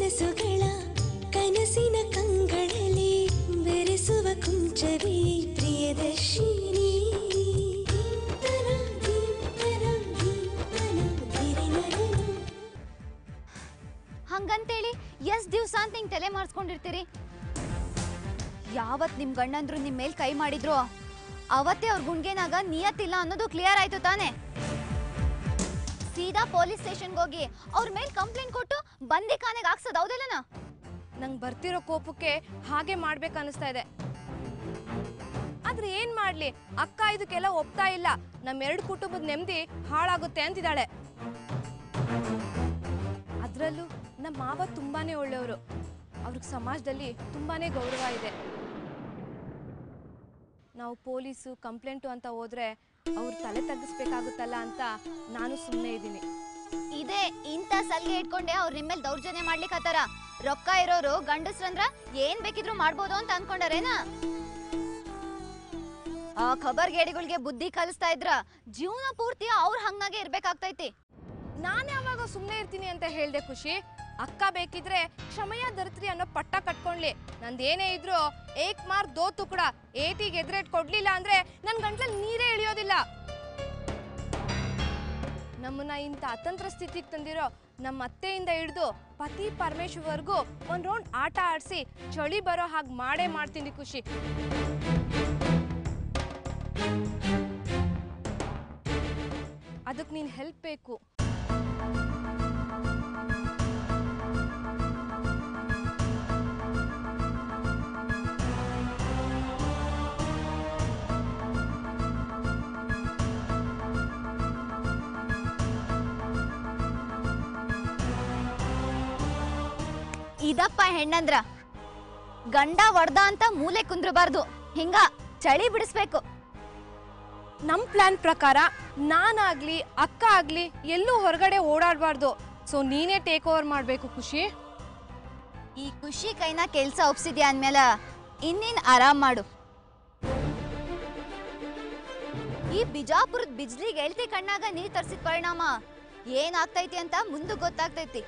ಕನಸುಗಳ ಕನಸಿನ ಕಂಗಳಲ್ಲಿ ಬೆರೆಸುವ ಕುಂಚವೇ ಪ್ರಿಯದರ್ಶಿನಿ. ಹಂಗಂತೇಳಿ ಎಷ್ಟ್ ದಿವ್ಸ ಅಂತ ಹಿಂಗ್ ತಲೆ ಮಾಡಿಸ್ಕೊಂಡಿರ್ತೀರಿ? ಯಾವತ್ ನಿಮ್ ಗಂಡಂದ್ರು ನಿಮ್ ಮೇಲ್ ಕೈ ಮಾಡಿದ್ರು ಅವತ್ತೇ ಅವ್ರ ಗುಂಡ್ಗೆನಾಗ ನಿಯತ್ತಿಲ್ಲ ಅನ್ನೋದು ಕ್ಲಿಯರ್ ಆಯ್ತು ತಾನೆ? ಸೀದಾ ಪೊಲೀಸ್ ಸ್ಟೇಷನ್ಗೆ ಹೋಗಿ ಅವ್ರ ಮೇಲ್ ಕಂಪ್ಲೇಂಟ್ ಕೊಟ್ಟು ಬಂದಿಖಾನೆಗೆ ಹಾಕ್ಸೋದು ಹೌದಲ್ಲನಾ? ನಂಗೆ ಬರ್ತಿರೋ ಕೋಪಕ್ಕೆ ಹಾಗೆ ಮಾಡ್ಬೇಕು ಅನಿಸ್ತಾ ಇದೆ. ಆದ್ರೆ ಏನ್ ಮಾಡ್ಲಿ, ಅಕ್ಕ ಇದಕ್ಕೆಲ್ಲ ಒಪ್ತಾ ಇಲ್ಲ. ನಮ್ಮೆರಡು ಕುಟುಂಬದ ನೆಮ್ಮದಿ ಹಾಳಾಗುತ್ತೆ ಅಂತಿದ್ದಾಳೆ. ಅದ್ರಲ್ಲೂ ನಮ್ಮ ಮಾವ ತುಂಬಾನೇ ಒಳ್ಳೆಯವರು. ಅವ್ರಿಗೆ ಸಮಾಜದಲ್ಲಿ ತುಂಬಾನೇ ಗೌರವ ಇದೆ. ನಾವು ಪೊಲೀಸು ಕಂಪ್ಲೇಂಟು ಅಂತ ಹೋದ್ರೆ ಅವ್ರು ತಲೆ ತಗ್ಗಿಸ್ಬೇಕಾಗುತ್ತಲ್ಲ ಅಂತ ನಾನು ಸುಮ್ಮನೆ ಇದ್ದೀನಿ. ಇದೇ ಇಂಥ ಸಲ್ಗೆ ಇಟ್ಕೊಂಡೆ ಅವ್ರ ನಿಮ್ಮೇಲೆ ದೌರ್ಜನ್ಯ ಮಾಡ್ಲಿಕ್ಕತ್ತಾರ. ರೊಕ್ಕ ಇರೋರು ಗಂಡಸ್ರಂದ್ರ ಏನ್ ಬೇಕಿದ್ರು ಮಾಡ್ಬೋದು ಅಂತ ಅನ್ಕೊಂಡಾರೇನಾ? ಆ ಖಬರ್ಗೇಡಿಗಳಿಗೆ ಬುದ್ಧಿ ಕಲಿಸ್ತಾ ಇದ್ರ ಜೀವನ ಪೂರ್ತಿ ಅವ್ರ ಹಂಗಾಗೆ ಇರ್ಬೇಕಾಗ್ತೈತಿ. ನಾನು ಯಾವಾಗ ಸುಮ್ಮನೆ ಇರ್ತೀನಿ ಅಂತ ಹೇಳ್ದೆ ಖುಷಿ? ಅಕ್ಕ ಬೇಕಿದ್ರೆ ಕ್ಷಮಯ ಧರಿತ್ರಿ ಅನ್ನೋ ಪಟ್ಟ ಕಟ್ಕೊಂಡ್ಲಿ. ನಂದೇನೇ ಇದ್ರು ಏಕ್ ಮಾರ್ ದೋ ತುಕಡ, ಏಟಿಗೆ ಎದುರೇಟ್ ಕೊಡ್ಲಿಲ್ಲ ಅಂದ್ರೆ ನನ್ ಗಂಟ್ಲಲ್ಲಿ ನೀರೇ ಇಳಿಯೋದಿಲ್ಲ. ನಮ್ಮನ್ನ ಇಂಥ ಅತಂತ್ರ ಸ್ಥಿತಿಗೆ ತಂದಿರೋ ನಮ್ಮ ಅತ್ತೆಯಿಂದ ಹಿಡಿದು ಪತಿ ಪರಮೇಶ್ವರ್ಗೂ ಒಂದ್ ರೌಂಡ್ ಆಟ ಆಡಿಸಿ ಚಳಿ ಬರೋ ಹಾಗೆ ಮಾಡೇ ಮಾಡ್ತೀನಿ ಖುಷಿ. ಅದಕ್ಕೆ ನೀನ್ ಹೆಲ್ಪ್ ಬೇಕು. ಇದಪ್ಪ ಹೆಣ್ಣಂದ್ರ ಗಂಡ ಒಡ್ದ ಅಂತ ಮೂಲೆ ಕುಂದ್ರಬಾರ್ದು, ಹಿಂಗ ಚಳಿ ಬಿಡಿಸ್ಬೇಕು. ನಮ್ ಪ್ಲಾನ್ ಪ್ರಕಾರ ನಾನಾಗ್ಲಿ ಅಕ್ಕ ಆಗ್ಲಿ ಎಲ್ಲೂ ಹೊರಗಡೆ ಓಡಾಡಬಾರ್ದು. ಸೊ ನೀನೇ ಟೇಕ್ ಓವರ್ ಮಾಡ್ಬೇಕು ಖುಷಿ. ಈ ಖುಷಿ ಕೈನ ಕೆಲ್ಸ ಒಪ್ಸಿದ್ಯಾ ಅಂದ್ಮೇಲೆ ಇನ್ನೇನ್ ಆರಾಮ್ ಮಾಡು. ಈ ಬಿಜಾಪುರದ ಬಿಜ್ಲಿಗೆ ಎಳ್ತಿ ಕಣ್ಣಾಗ ನೀರ್ ತರ್ಸಿದ ಪರಿಣಾಮ ಏನಾಗ್ತೈತಿ ಅಂತ ಮುಂದೆ ಗೊತ್ತಾಗ್ತೈತಿ.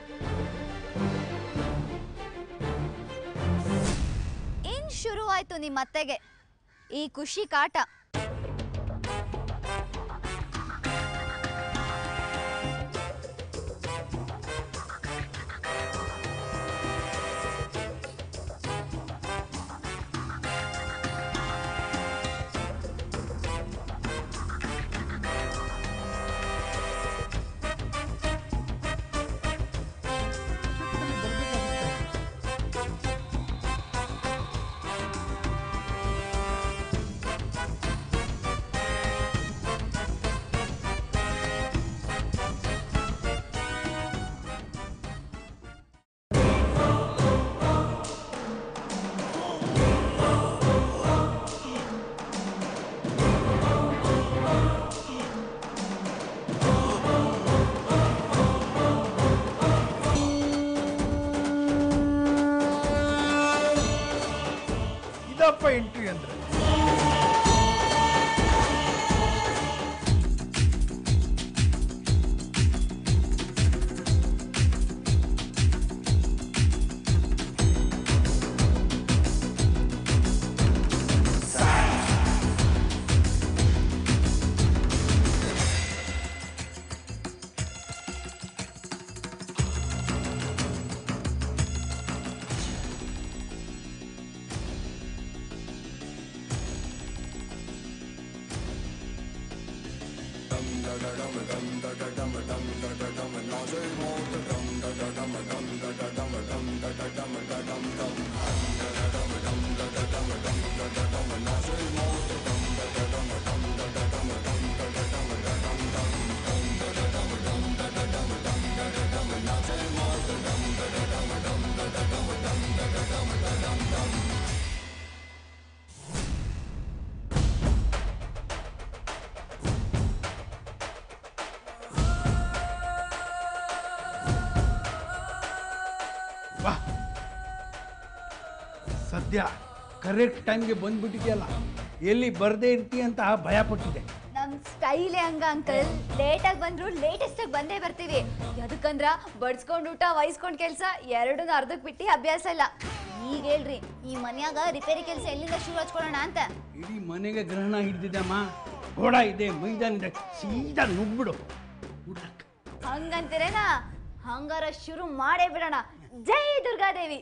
ಶುರು ಆಯ್ತು ನಿಮ್ಮ ಅತ್ತೆಗೆ ಈ ಖುಷಿ ಕಾಟ. ಎಂಟ್ರಿ ಅಂದ್ರೆ ಸದ್ಯ ಕರೆಕ್ಟ್ ಟೈಮ್ಗೆ ಬಂದ್ಬಿಟ್ಟಿದೆಯಲ್ಲ, ಎಲ್ಲಿ ಬರದೇ ಇರ್ತೀಯ ಅಂತ ಭಯ ಪಟ್ಟಿದೆ. ನಮ್ ಸ್ಟೈಲೇ ಹಂಗ ಅಂಕಲ್. ಲೇಟಾಗಿ ಬಂದ್ರು ಲೇಟೆಸ್ಟ್ ಆಗಿ ಬಂದೇ ಬರ್ತೀವಿ. ಯಾಕಂದ್ರ ಬಡ್ಸ್ಕೊಂಡ್ ಊಟ ವಹಿಸ್ಕೊಂಡ್ ಕೆಲ್ಸ ಎರಡನ್ನೂ ಅರ್ಧಕ್ ಬಿಟ್ಟು ಅಭ್ಯಾಸ ಇಲ್ಲ. ಈಗ ಹೇಳ್ರಿ, ಈ ಮನ್ಯಾಗ ರಿಪೇರಿ ಕೆಲಸ ಎಲ್ಲಿಂದ ಶುರು ಹಚ್ಕೊಳ್ಳೋಣ ಅಂತ? ಇಡೀ ಮನೆಗೆ ಗ್ರಹಣ ಹಿಡಿದಿದ್ದಮ್ಮ. ಗೋಡ ಇದೆ, ಮೈದಾನ ಇದೆ, ಸೀದಾ ನುಗ್ಬಿಡು. ಹಂಗಂತೀರೇನಾ? ಹಂಗಾರ ಶುರು ಮಾಡೇ ಬಿಡೋಣ. ಜೈ ದುರ್ಗಾದೇವಿ.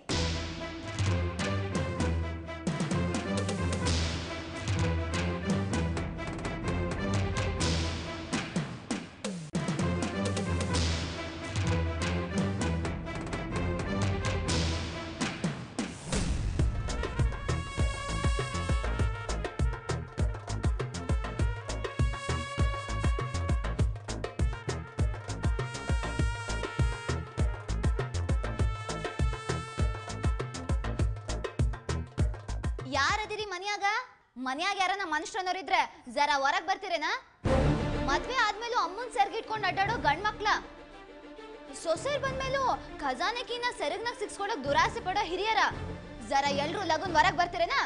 ಯಾರದಿರಿ ಮನ್ಯಾಗ ಯಾರನ್ನ ಮನುಷ್ಯನವರಿದ್ರೆ ಜರ ಹೊರಗ್ ಬರ್ತೀರೇನಾ? ಮದ್ವೆ ಆದ್ಮೇಲೂ ಅಮ್ಮನ್ ಸೆರ್ಗ್ ಇಟ್ಕೊಂಡ್ ಅಡ್ಡಾಡೋ ಗಂಡ್ ಮಕ್ಳ, ಸೊಸೆರ್ ಬಂದ್ಮೇಲೂ ಖಜಾನೆಕಿನ ಸೆರಗ್ನಾಗ ಸಿಕ್ಸ್ಕೊಳಕ್ ದುರಾಸೆ ಪಡೋ ಹಿರಿಯರ, ಜರ ಎಲ್ರು ಲಗುನ್ ಹೊರಗ್ ಬರ್ತೀರೇನಾ?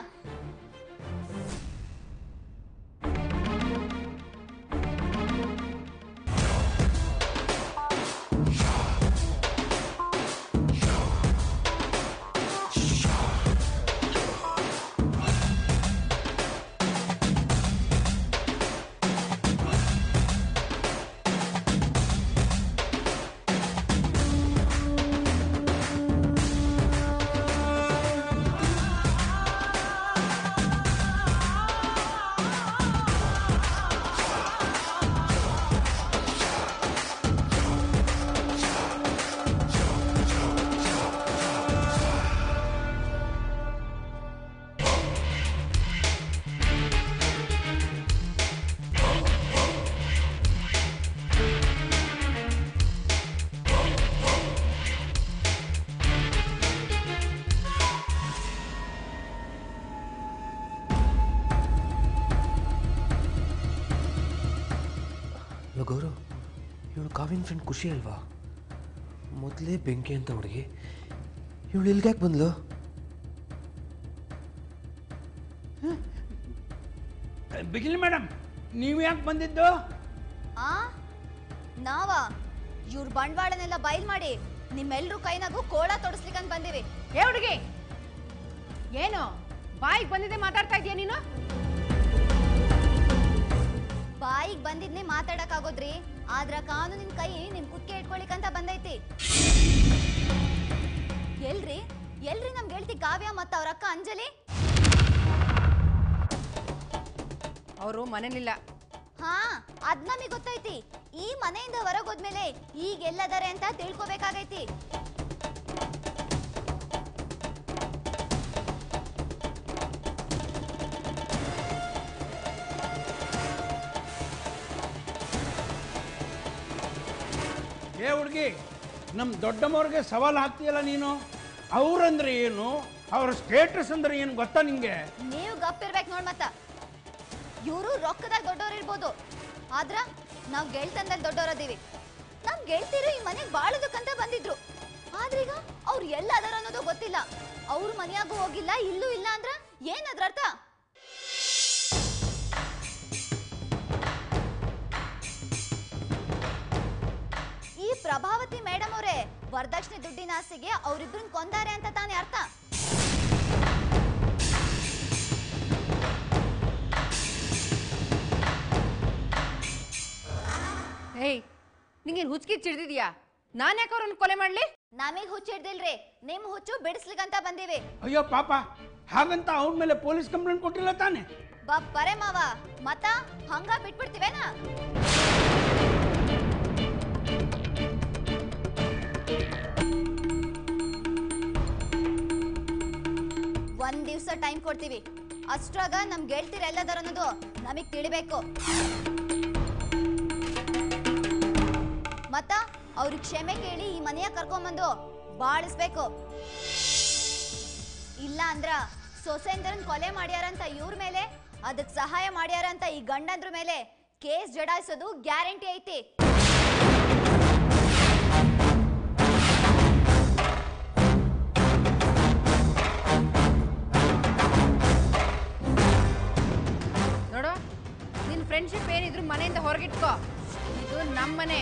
ಗೌರವ್, ಇವಳು ಕಾವಿನ ಫ್ರೆಂಡ್ ಖುಷಿ ಅಲ್ವಾ? ಮೊದಲೇ ಬೆಂಕಿ ಅಂತ ಹುಡುಗಿ, ಇವಳು ಇಲ್ಗ್ಯಾಕೆ ಬಂದ್ಲು? ಬಿಗಿಲ್ ಮೇಡಮ್, ನೀವು ಯಾಕೆ ಬಂದಿದ್ದು? ನಾವಾ? ಇವ್ರ ಬಂಡವಾಳನೆಲ್ಲ ಬಯಲ್ ಮಾಡಿ ನಿಮ್ಮೆಲ್ರೂ ಕೈನಾಗೂ ಕೋಳ ತೊಡಸ್ಲಿಕ್ಕಂತ ಬಂದಿವಿ. ಏ ಹುಡುಗಿ, ಏನು ಬಾಯಿಗೆ ಬಂದಿದೆ ಮಾತಾಡ್ತಾ ಇದೀಯ ನೀನು? ಬಾಯಿಗೆ ಬಂದಿದ್ನೇ ಮಾತಾಡಕ್ ಆಗೋದ್ರಿ, ಆದ್ರ ಕಾನೂನಿನ ಕೈ ನಿಮ್ ಕುತ್ತಿಗೆ ಇಟ್ಕೊಳಿಕಂತ ಬಂದೈತಿ. ಎಲ್ರಿ ನಮ್ ಗೆಳತಿ ಕಾವ್ಯ ಮತ್ತ ಅವ್ರ ಅಕ್ಕ ಅಂಜಲಿ? ಅವರು ಮನೇಲಿಲ್ಲ. ಹಾ, ಅದ್ ನಮಗ್ ಗೊತ್ತೈತಿ. ಈ ಮನೆಯಿಂದ ಹೊರಗೋದ್ಮೇಲೆ ಈಗ ಎಲ್ಲದಾರೆ ಅಂತ ತಿಳ್ಕೊಬೇಕಾಗೈತಿ. ಏ ಹುಡುಗಿ, ನಮ್ಮ ದೊಡ್ಡಮ್ಮವ್ರಿಗೆ ಸವಾಲು ಹಾಕ್ತೀಯಲ್ಲ ನೀನು. ಅವ್ರಂದ್ರೆ ಏನು, ಅವ್ರ ಸ್ಟೇಟಸ್ ಅಂದ್ರೆ ಏನು ಗೊತ್ತಾ ನಿಂಗೆ? ನೀವು ಗಪ್ಪಿರ್ಬೇಕು ನೋಡ್. ಮತ್ತ ಇವರು ರೊಕ್ಕದಾಗ ದೊಡ್ಡವ್ರು ಇರ್ಬೋದು, ಆದ್ರ ನಾವ್ ಗೆಳ್ತನದಲ್ಲಿ ದೊಡ್ಡವರದೀವಿ. ನಮ್ ಗೆಳ್ತಿರು ಈ ಮನೆಗ್ ಬಾಳೋದಕ್ಕಂತ ಬಂದಿದ್ರು, ಆದ್ರೀಗ ಅವ್ರು ಎಲ್ಲ ಅದಾರ ಅನ್ನೋದು ಗೊತ್ತಿಲ್ಲ. ಅವ್ರ ಮನೆಯಾಗೂ ಹೋಗಿಲ್ಲ, ಇಲ್ಲೂ ಇಲ್ಲ ಅಂದ್ರ ಏನದ್ರ ಅರ್ಥ? ಈ ಪ್ರಭಾವತಿ ಮೇಡಮ್ ಅವರೇ ವರದಕ್ಷಿಣೆ ದುಡ್ಡಿನ ಆಸೆಗೆ ಅವ್ರಿಬ್ರನ್ನ ಕೊಂದಾರೆ ಅಂತ ತಾನೇ ಅರ್ಥ? ಏಯ್, ನಿಂಗೇನು ಹುಚ್ಚಿಗೆ ಚಿಡ್ದಿದ್ಯಾ? ನಾನು ಯಾಕೆ ಅವ್ರನ್ನ ಕೊಲೆ ಮಾಡ್ಲಿ? ನಮಗ್ ಹುಚ್ಚು ಹಿಡ್ದಿಲ್ರಿ, ನಿಮ್ ಹುಚ್ಚು ಬಿಡಿಸ್ಲಿಕ್ಕಂತ ಬಂದೀವಿ. ಅಯ್ಯೋ ಪಾಪ, ಹಾಗಂತ ಅವ್ರ ಮೇಲೆ ಪೊಲೀಸ್ ಕಂಪ್ಲೇಂಟ್ ಕೊಟ್ಟಿಲ್ಲ ತಾನೆ? ಬರೇ ಮಾವ, ಮತ್ತ ಹಂಗ ಬಿಟ್ಬಿಡ್ತೀವೇನಾ? ಒಂದ್ ದಿವ್ಸ ಟೈಮ್ ಕೊಡ್ತೀವಿ, ಅಷ್ಟ್ರಾಗ ನಮ್ ಗೆಳ್ತಿರ ಎಲ್ಲದಾರ ಅನ್ನೋದು ನಮಗ್ ತಿಳಿಬೇಕು. ಮತ್ತ ಅವ್ರಿಗೆ ಕ್ಷಮೆ ಕೇಳಿ ಈ ಮನೆಯ ಕರ್ಕೊಂಬಂದು ಬಾಳಿಸ್ಬೇಕು. ಇಲ್ಲ ಅಂದ್ರ ಸೊಸೆಂದ್ರನ್ ಕೊಲೆ ಮಾಡ್ಯಾರಂತ ಇವ್ರ ಮೇಲೆ, ಅದಕ್ ಸಹಾಯ ಮಾಡ್ಯಾರಂತ ಈ ಗಂಡಂದ್ರ ಮೇಲೆ ಕೇಸ್ ಜಡಾಯಿಸೋದು ಗ್ಯಾರಂಟಿ ಐತಿ. ನೋಡು, ನಿನ್ ಫ್ರೆಂಡ್ಶಿಪ್ ಏನಿದೆ ಏನಿದ್ರು ಮನೆಯಿಂದ ಹೊರಗಿಟ್ಕೋ. ಇದು ನಮ್ಮನೆ.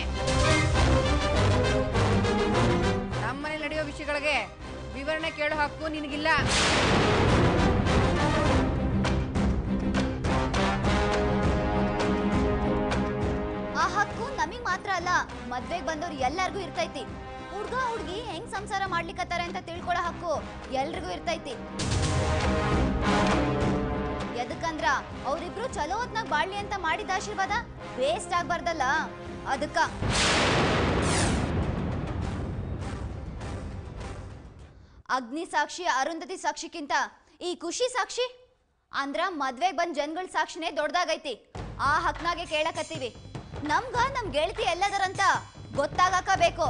ನಮ್ಮನೆ ನಡೆಯೋ ವಿಷಯಗಳಿಗೆ ವಿವರಣೆ ಕೇಳೋ ಹಕ್ಕು ನಿನಗಿಲ್ಲ. ಆ ಹಕ್ಕು ನಮಗ್ ಮಾತ್ರ ಅಲ್ಲ, ಮದ್ವೆಗ್ ಬಂದವ್ರು ಎಲ್ಲರಿಗೂ ಇರ್ತೈತಿ. ಹುಡ್ಗ ಹುಡ್ಗಿ ಹೆಂಗ್ ಸಂಸಾರ ಮಾಡ್ಲಿಕ್ಕತ್ತಾರೆ ಅಂತ ತಿಳ್ಕೊಳ್ಳೋ ಹಕ್ಕು ಎಲ್ರಿಗೂ ಇರ್ತೈತಿ. ಎದಕ್ಕಂದ್ರ ಅವ್ರಿಬ್ರು ಚಲೋ ಹೊತ್ನಾಗ ಬಾಳ್ಲಿ ಅಂತ ಮಾಡಿದ ಆಶೀರ್ವಾದ ವೇಸ್ಟ್ ಆಗ್ಬಾರ್ದಲ್ಲ, ಅದಕ್ಕ. ಅಗ್ನಿ ಸಾಕ್ಷಿ ಅರುಂಧತಿ ಸಾಕ್ಷಿಕ್ಕಿಂತ ಈ ಖುಷಿ ಸಾಕ್ಷಿ ಅಂದ್ರ ಮದ್ವೆಗ್ ಬಂದ್ ಜನಗಳ ಸಾಕ್ಷಿನೇ ದೊಡ್ಡದಾಗೈತಿ. ಆ ಹಕ್ನಾಗೆ ಕೇಳಕತ್ತೀವಿ. ನಮ್ ಗೆಳತಿ ಎಲ್ಲದರಂತ ಗೊತ್ತಾಗಕ ಬೇಕು.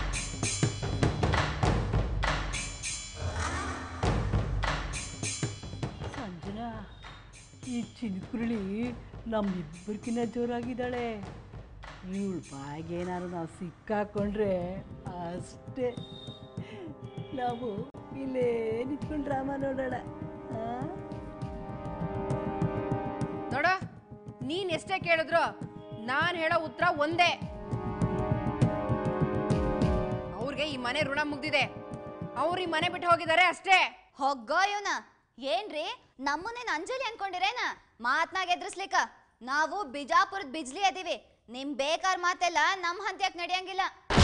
ಸಂಜನಾ, ಈ ಚಿನ್ಕುರುಳಿ ನಮ್ಮಿಬ್ಬರಿಗಿನ್ನ ಜೋರಾಗಿದ್ದಾಳೆ. ಇವಳು ಬಾಯಿಗೇನಾದ್ರು ನಾವು ಸಿಕ್ಕಾಕೊಂಡ್ರೆ ಅಷ್ಟೇ, ನಾವು ಇಲ್ಲೇ ನಿಂತ್ಕೊಂಡು ಡ್ರಾಮಾ ನೋಡೋಣ. ನೋಡ, ನೀನ್ ಎಷ್ಟೇ ಕೇಳಿದ್ರು ನಾನ್ ಹೇಳೋ ಉತ್ತರ ಒಂದೇ. ಅವ್ರಿಗೆ ಈ ಮನೆ ಋಣ ಮುಗ್ದಿದೆ. ಅವ್ರು ಈ ಮನೆ ಬಿಟ್ಟು ಹೋಗಿದ್ದಾರೆ ಅಷ್ಟೇ. ಹೊಗ್ಗೋ ಇವನ. ಏನ್ರಿ ನಮ್ಮನ್ನೇನ್ ಅಂಜಲಿ ಅನ್ಕೊಂಡಿರೇನ ಮಾತ್ನಾಗ ಎದುರಿಸ್ಲಿಕ್ಕ? ನಾವು ಬಿಜಾಪುರದ ಬಿಜ್ಲಿ ಅದೀವಿ. ನಿಮ್ ಬೇಕಾರ್ ಮಾತೆಲ್ಲ ನಮ್ ಹಂತ್ಯಕ್ ನಡೆಯಂಗಿಲ್ಲ.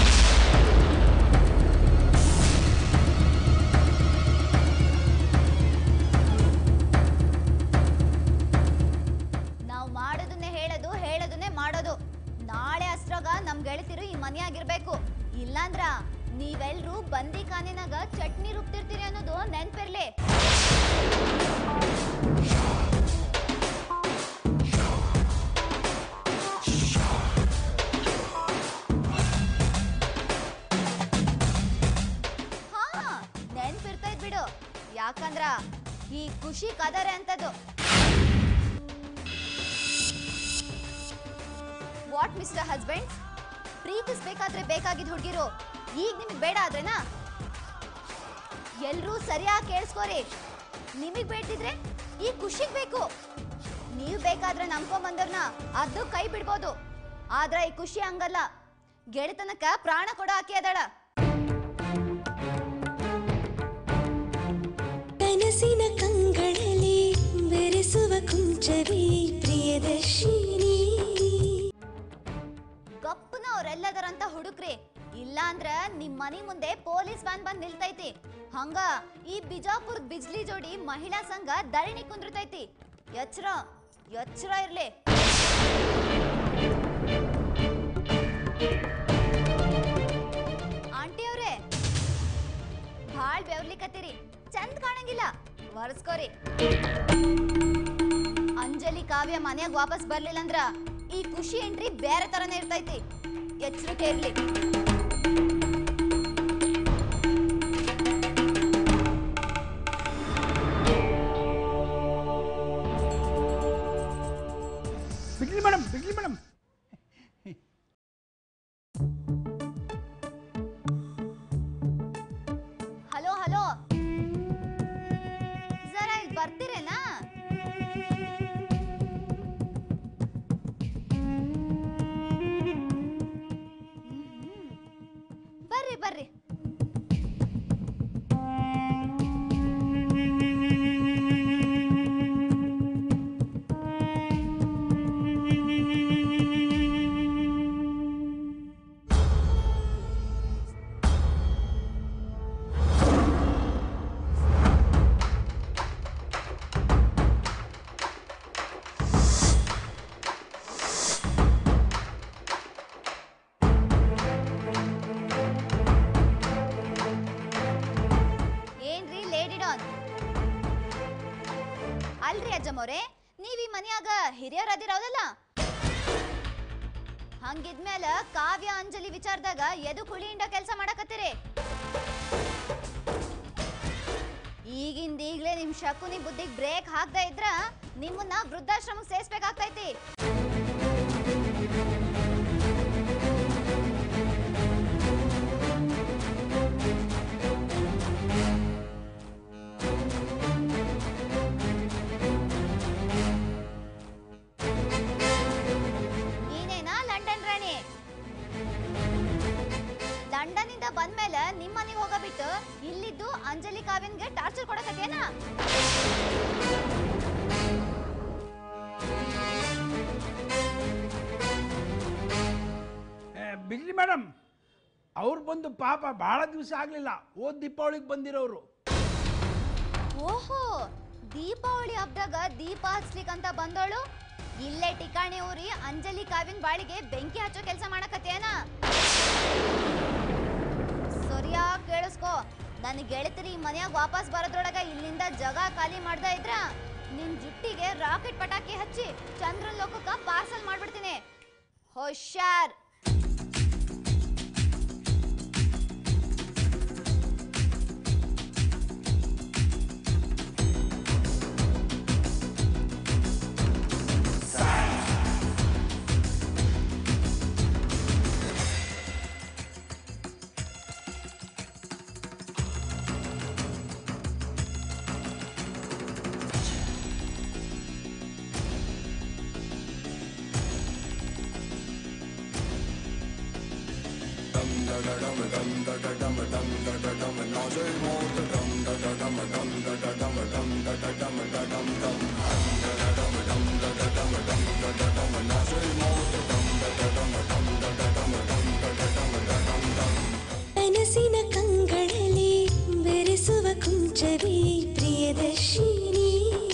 ನಾವ್ ಮಾಡೋದನ್ನೇ ಹೇಳೋದು, ಹೇಳೋದನ್ನೇ ಮಾಡೋದು. ನಾಳೆ ಅಷ್ಟ್ರಾಗ ನಮ್ ಗೆಳತಿರು ಈ ಮನೆಯಾಗಿರ್ಬೇಕು. ಇಲ್ಲಾಂದ್ರ ನೀವೆಲ್ರೂ ಬಂದಿ ಕಾನಿನಾಗ ಚಟ್ನಿ ರುಬ್ತಿರ್ತೀರಿ ಅನ್ನೋದು ನೆನ್ಪಿರ್ಲಿ. ಹಾ, ನೆನ್ಪಿರ್ತೈತ್ ಬಿಡು. ಯಾಕಂದ್ರ ಈ ಖುಷಿ ಕದರೆ ಅಂತದ್ದು. ವಾಟ್ ಮಿಸ್ಟರ್ ಹಸ್ಬೆಂಡ್, ಪ್ರೀತಿಸ್ಬೇಕಾದ್ರೆ ಬೇಕಾಗಿದ್ದ ಹುಡುಗಿರು ಈಗ ನಿಮಗ್ ಬೇಡ ಆದ್ರೇನಾ? ಎಲ್ರೂ ಸರಿಯಾಗಿ ಕೇಳಿಸ್ಕೋರಿ. ನಿಮಗ್ ಬೇಡ್ತಿದ್ರೆ ಈ ಖುಷಿಗ್ ಬೇಕು. ನೀವ್ ಬೇಕಾದ್ರೆ ನಂಬ್ಕೊಂಬಂದವ್ರನ್ನ ಅದು ಕೈ ಬಿಡ್ಬೋದು. ಆದ್ರ ಈ ಖುಷಿ ಹಂಗಲ್ಲ. ಗೆಳೆತನಕ್ಕ ಪ್ರಾಣ ಕೊಡೋ ಹಾಕಿ ಅದಳ. ಕನಸಿನ ಕಂಗಳಲ್ಲಿ ಬೆರೆಸುವ ಕುಂಚವೇ ಪ್ರಿಯದರ್ಶಿನಿ. ಗಪ್ಪನ ಅವ್ರೆಲ್ಲದರಂತ ಹುಡುಕ್ರಿ. ಇಲ್ಲ ಅಂದ್ರ ನಿಮ್ ಮನಿ ಮುಂದೆ ಪೊಲೀಸ್ ವ್ಯಾನ್ ಬಂದ್ ನಿಲ್ತೈತಿ. ಹಂಗ ಈ ಬಿಜಾಪುರದ ಬಿಜ್ಲಿ ಜೋಡಿ ಮಹಿಳಾ ಸಂಘ ಧರಣಿ ಕುಂದ್ರತೈತಿ. ಎಚ್ಚರ ಎಚ್ಚರ ಇರ್ಲಿ. ಆಂಟಿ ಅವ್ರೆ, ಭಾಳ್ ಬೆವ್ರ್ಲಿಕತ್ತೀರಿ. ಚಂದ ಕಾಣಂಗಿಲ್ಲ, ಒರೆಸ್ಕೋರಿ. ಅಂಜಲಿ ಕಾವ್ಯ ಮನ್ಯಾಗ ವಾಪಸ್ ಬರ್ಲಿಲ್ಲ ಅಂದ್ರ ಈ ಖುಷಿ ಎಂಟ್ರಿ ಬೇರೆ ತರನೇ ಇರ್ತೈತಿ. ಎಚ್ಚರಿಕೆ ಇರ್ಲಿ. ಬಿಡ್ಲಿ ಮೇಡಮ್, ಬಿಡ್ಲಿ ಮೇಡಮ್. ಹಲೋ ಹಲೋ, ಜರ ಇಲ್ಲಿ ಬರ್ತೀರೇನಾ? ಬರ್ರಿ ಬರ್ರಿ. ಅಲ್ರಿ ಅಜ್ಜಮ್ಮವ್ರೆ, ನೀವ್ ಈ ಮನ್ಯಾಗ ಹಿರಿಯರದಿರವಲ್ಲ. ಹಂಗಿದ್ಮೇಲೆ ಕಾವ್ಯ ಅಂಜಲಿ ವಿಚಾರದಾಗ ಎದು ಕುಳಿಯಿಂದ ಕೆಲಸ ಮಾಡಕತ್ತೀರಿ. ಈಗಿಂದ ಈಗ್ಲೇ ನಿಮ್ ಶಕುನಿ ಬುದ್ಧಿಗೆ ಬ್ರೇಕ್ ಹಾಕ್ತಾ ಇದ್ರ ನಿಮ್ಮನ್ನ ವೃದ್ಧಾಶ್ರಮಕ್ಕೆ ಸೇರಿಸಬೇಕಾಗ್ತೈತಿ. ಅಂಜಲಿ ಕಾವ್ಯನ್ಗೆ ಟಾರ್ಚರ್ ಕೊಡಕತ್ತೇನಾ? ಬಿಜ್ಲಿ ಮೇಡಮ್, ಅವ್ರು ಬಂದು ಪಾಪ ಬಹಳ ದಿವಸ ಆಗಲಿಲ್ಲ, ಓದ್ ದೀಪಾವಳಿಗೆ ಬಂದಿರೋರು. ಓಹೋ, ದೀಪಾವಳಿ ಹಬ್ಬದಾಗ ದೀಪ ಹಚ್ಲಿಕ್ಕಂತ ಬಂದೋಳು ಇಲ್ಲೇ ಟಿಕಾಣಿ ಊರಿ ಅಂಜಲಿ ಕಾವ್ಯನ್ ಬಾಳಿಗೆ ಬೆಂಕಿ ಹಚ್ಚೋ ಕೆಲಸ ಮಾಡಕತ್ತೇನ? ಸರಿಯಾಗಿ ಕೇಳಿಸ್ಕೋ, ನನ್ನ ಗೆಳತಿರಿ ಮನ್ಯಾಗ ವಾಪಸ್ ಬರೋದ್ರೊಳಗ ಇಲ್ಲಿಂದ ಜಾಗ ಖಾಲಿ ಮಾಡ್ದ ಇದ್ರ ನಿನ್ ಜುಟ್ಟಿಗೆ ರಾಕೆಟ್ ಪಟಾಕಿ ಹಚ್ಚಿ ಚಂದ್ರನ್ ಲೋಕಕ್ಕ ಪಾರ್ಸಲ್ ಮಾಡ್ಬಿಡ್ತೀನಿ. ಹುಷಾರ್. ಕನಸಿನ ಕಂಗಳಲ್ಲಿ ಬೆರೆಸುವ ಕುಂಚವೇ ಪ್ರಿಯದರ್ಶಿನಿ.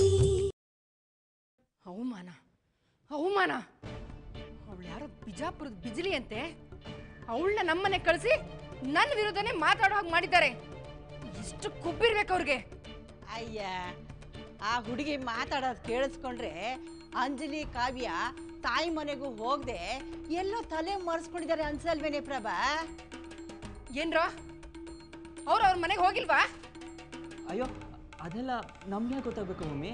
ಅವಮಾನ ಅವಮಾನ. ಅವಳು ಯಾರೋ ಬಿಜಾಪುರದ ಬಿಜಿಲಿ ಅಂತೆ, ಅವಳನ್ನ ನಮ್ಮನೆ ಕಳಿಸಿ ನನ್ನ ವಿರುದ್ಧನೇ ಮಾತಾಡೋ ಹಾಗೆ ಮಾಡಿದ್ದಾರೆ. ಎಷ್ಟು ಕುಬ್ಬಿರ್ಬೇಕು ಅವ್ರಿಗೆ. ಅಯ್ಯ, ಆ ಹುಡುಗಿ ಮಾತಾಡೋದು ಕೇಳಿಸ್ಕೊಂಡ್ರೆ ಅಂಜಲಿ ಕಾವ್ಯ ತಾಯಿ ಮನೆಗೂ ಹೋಗದೆ ಎಲ್ಲೋ ತಲೆ ಮರೆಸ್ಕೊಂಡಿದ್ದಾರೆ ಅನ್ಸಲ್ವೇನೆ ಪ್ರಭಾ? ಏನ್ರ ಅವ್ರ ಮನೆಗೆ ಹೋಗಿಲ್ವಾ? ಅಯ್ಯೋ, ಅದೆಲ್ಲ ನಮ್ಗೆ ಗೊತ್ತಾಗಬೇಕು ಮಮ್ಮಿ.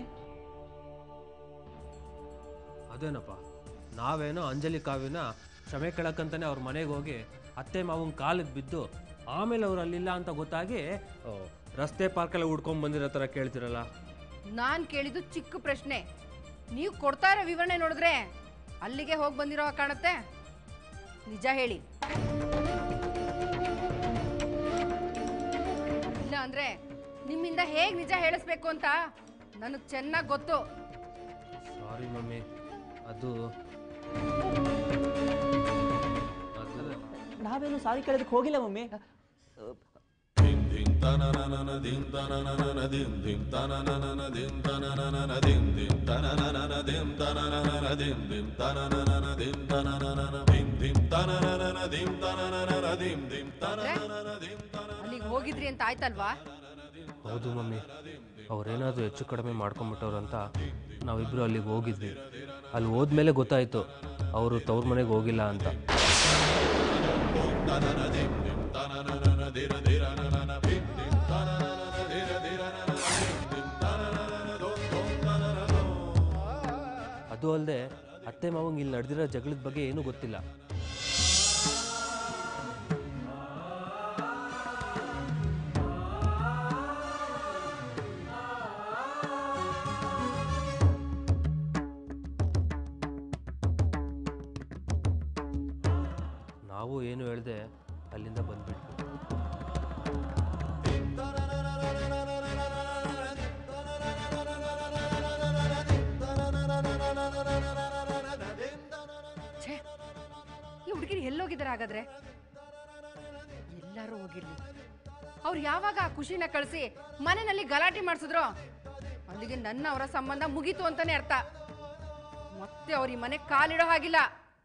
ಅದೇನಪ್ಪ, ನಾವೇನೋ ಅಂಜಲಿ ಕಾವ್ಯನ ಕ್ಷಮೆ ಕೇಳಕ್ಕಂತಾನೆ ಅವ್ರ ಮನೆಗೆ ಹೋಗಿ ಅತ್ತೆ ಮಾವನ ಕಾಲಿಗೆ ಬಿದ್ದು ಆಮೇಲೆ ಅವ್ರು ಅಲ್ಲಿಲ್ಲ ಅಂತ ಗೊತ್ತಾಗಿ ರಸ್ತೆ ಪಾರ್ಕೆಲ್ಲ ಹುಡ್ಕೊಂಡ್ ಬಂದಿರೋ ಥರ ಕೇಳ್ತಿರಲ್ಲ. ನಾನು ಕೇಳಿದ್ದು ಚಿಕ್ಕ ಪ್ರಶ್ನೆ, ನೀವು ಕೊಡ್ತಾ ಇರೋ ವಿವರಣೆ ನೋಡಿದ್ರೆ ಅಲ್ಲಿಗೆ ಹೋಗಿ ಬಂದಿರೋ ಕಾಣುತ್ತೆ. ನಿಜ ಹೇಳಿ, ಇಲ್ಲ ಅಂದ್ರೆ ನಿಮ್ಮಿಂದ ಹೇಗೆ ನಿಜ ಹೇಳಿಸ್ಬೇಕು ಅಂತ ನನಗೆ ಚೆನ್ನಾಗಿ ಗೊತ್ತು. ಸಾರಿ ಮಮ್ಮಿ, ಅದು ನಾವೇನು ಸಾರಿ ಕೇಳೋದಕ್ಕೆ ಹೋಗಿಲ್ಲ ಮಮ್ಮಿ. ಅಲ್ಲಿಗೆ ಹೋಗಿದ್ರಿ ಅಂತ ಆಯ್ತಲ್ವಾ? ಹೌದು ಮಮ್ಮಿ, ಅವ್ರೇನಾದರೂ ಹೆಚ್ಚು ಕಡಿಮೆ ಮಾಡ್ಕೊಂಬಿಟ್ಟವ್ರು ಅಂತ ನಾವಿಬ್ಬರು ಅಲ್ಲಿಗೆ ಹೋಗಿದ್ವಿ. ಅಲ್ಲಿ ಹೋದ್ಮೇಲೆ ಗೊತ್ತಾಯಿತು ಅವರು ತವ್ರ ಮನೆಗೆ ಹೋಗಿಲ್ಲ ಅಂತ. ಅದು ಅಲ್ಲದೆ ಅತ್ತೆ ಮಾವಂಗೆ ಇಲ್ಲಿ ನಡೆದಿರೋ ಜಗಳದ ಬಗ್ಗೆ ಏನೂ ಗೊತ್ತಿಲ್ಲ. ನಾವು ಏನು ಹೇಳ್ದೆ ಅಲ್ಲಿಂದ ಬಂದ್ಬಿಟ್ವಿ. ಈ ಹುಡುಗಿರು ಎಲ್ಲೋಗಿದ್ದಾರೆ ಹಾಗಾದ್ರೆ? ಎಲ್ಲರೂ ಹೋಗಿರ್ಲಿ, ಅವ್ರು ಯಾವಾಗ ಆ ಖುಷಿನ ಕಳಿಸಿ ಮನೆಯಲ್ಲಿ ಗಲಾಟೆ ಮಾಡಿಸಿದ್ರು ಅಲ್ಲಿಗೆ ನನ್ನ ಅವರ ಸಂಬಂಧ ಮುಗೀತು ಅಂತಾನೆ ಅರ್ಥ. ಮತ್ತೆ ಅವ್ರ ಈ ಮನೆ ಕಾಲಿಡೋ ಹಾಗಿಲ್ಲ.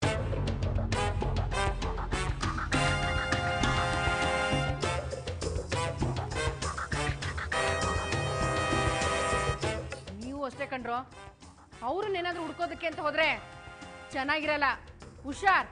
ನೀವು ಅಷ್ಟೇ ಕಣ್ರೋ, ಅವ್ರನ್ನೇನಾದ್ರೂ ಹುಡ್ಕೋದಕ್ಕೆ ಅಂತ ಹೋದ್ರೆ ಚೆನ್ನಾಗಿರಲ್ಲ. ಹುಷಾರ್.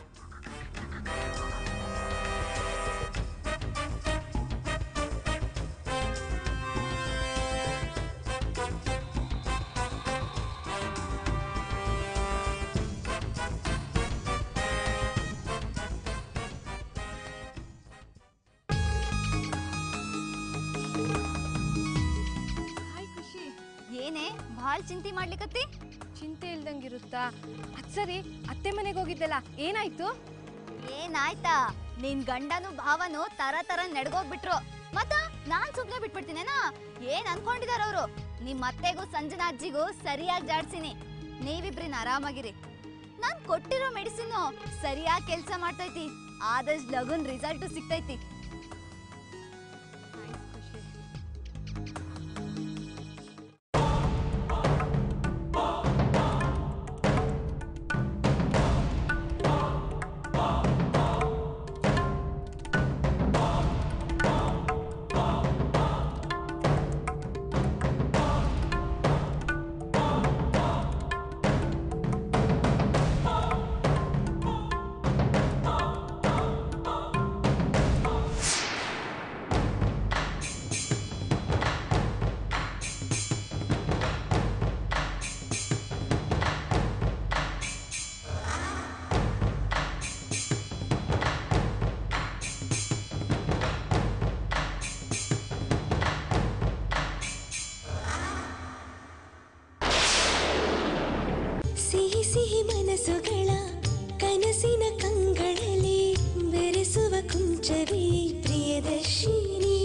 ಏನೇ ಭಾಳ ಚಿಂತೆ ಮಾಡ್ಲಿಕತ್ತಿ? ಚಿಂತೆ ಇಲ್ದಂಗಿರುತ್ತಾ? ಅದ್ ಸರಿ, ಅತ್ತೆ ಮನೆಗೆ ಹೋಗಿದ್ದಲ್ಲ, ಏನಾಯ್ತು? ಏನಾಯ್ತಾ? ನಿನ್ ಗಂಡನು ಭಾವನು ತರ ತರ ನಡ್ಗೋಗ್ಬಿಟ್ರು. ಮತ್ತ ನಾನ್ ಸುಮ್ನೆ ಬಿಟ್ಬಿಡ್ತೀನೇನಾ? ಏನ್ ಅನ್ಕೊಂಡಿದಾರ ಅವರು? ನಿಮ್ ಅತ್ತೆಗೂ ಸಂಜನಾ ಅಜ್ಜಿಗೂ ಸರಿಯಾಗಿ ಜಾಡ್ಸಿನಿ. ನೀವಿಬ್ರಿನ ಆರಾಮಾಗಿರಿ. ನಾನ್ ಕೊಟ್ಟಿರೋ ಮೆಡಿಸಿನ್ ಸರಿಯಾಗಿ ಕೆಲಸ ಮಾಡ್ತೈತಿ. ಆದಷ್ಟು ಲಗುನ್ ರಿಸಲ್ಟ್ ಸಿಗ್ತೈತಿ. ಸಿಹಿ ಸಿಹಿ ಮನಸ್ಸುಗಳ ಕನಸಿನ ಕಂಗಳಲ್ಲಿ ಬೆರೆಸುವ ಕುಂಚವೇ ಪ್ರಿಯದರ್ಶಿನಿ.